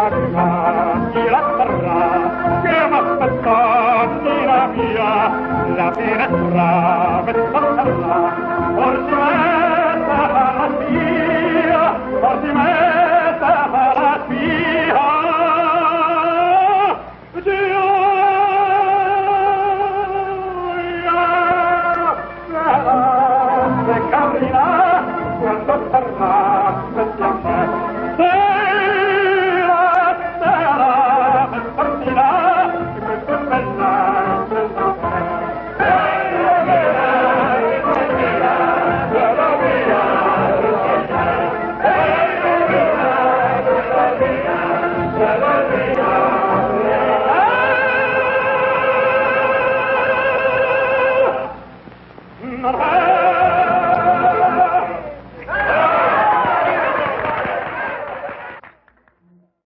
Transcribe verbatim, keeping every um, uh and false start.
mia, chi la terrà, che m'aspettati la mia, la finestra m'aspetterà, forse me sarà sia, forse me sarà sia. Se capirà quando sarà sentiamo se la sera mi partirà che questo è bella non è